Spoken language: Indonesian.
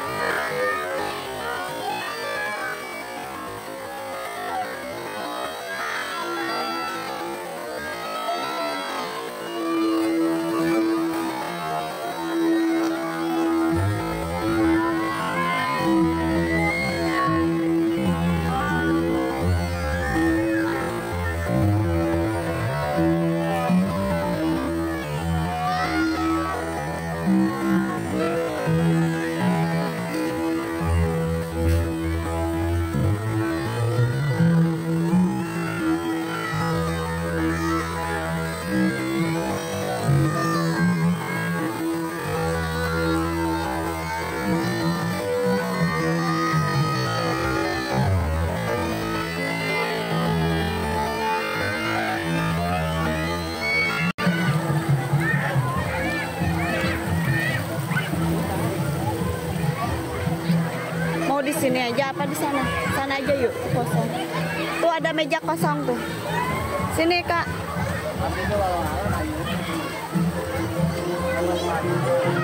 Di sini aja apa di sana? Sana aja yuk, kosong. Tuh ada meja kosong tuh. Sini, Kak.